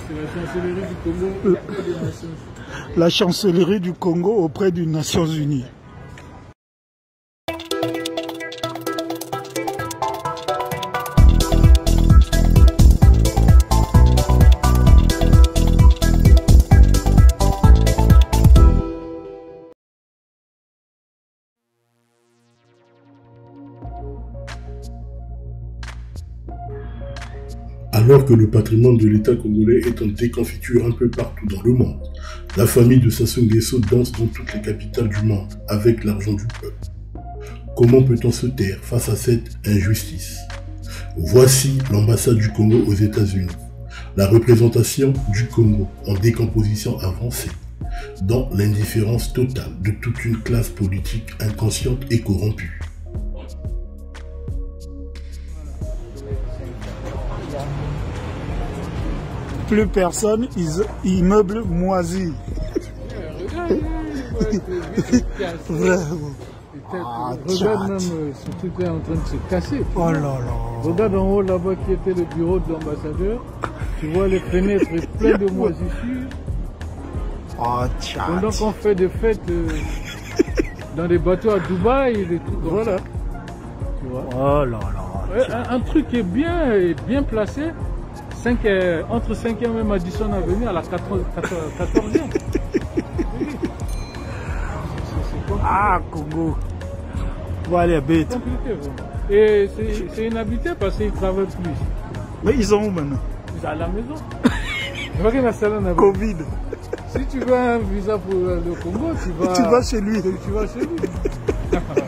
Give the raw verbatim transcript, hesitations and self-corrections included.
C'est la chancellerie du Congo auprès des Nations Unies. La chancellerie du Congo auprès des Nations Unies. Alors que le patrimoine de l'État congolais est en déconfiture un peu partout dans le monde, la famille de Sassou Nguesso danse dans toutes les capitales du monde avec l'argent du peuple. Comment peut-on se taire face à cette injustice? Voici l'ambassade du Congo aux États-Unis, la représentation du Congo en décomposition avancée, dans l'indifférence totale de toute une classe politique inconsciente et corrompue. Plus personne, immeuble moisi. Vraiment. Ah, regarde même, ce truc est en train de se casser. Oh là là. Regarde en haut là-bas qui était le bureau de l'ambassadeur. Tu vois les fenêtres pleines de moisissures. Oh, pendant qu'on fait des fêtes euh, dans des bateaux à Dubaï et des trucs comme voilà. Ça. Tu vois. Oh là là. Un, un truc qui est bien, bien placé. cinq, euh, entre cinquième et Madison Avenue à la quatorzième. Ah, Congo. Bon, allez, bête. C'est compliqué, vraiment. Et c'est inhabité parce qu'ils travaillent plus. Mais ils sont où maintenant? Ils sont à la maison. Je vois qu'il y a un salon Covid. Si tu veux un visa pour le Congo, tu vas, tu vas chez lui. Tu vas chez lui.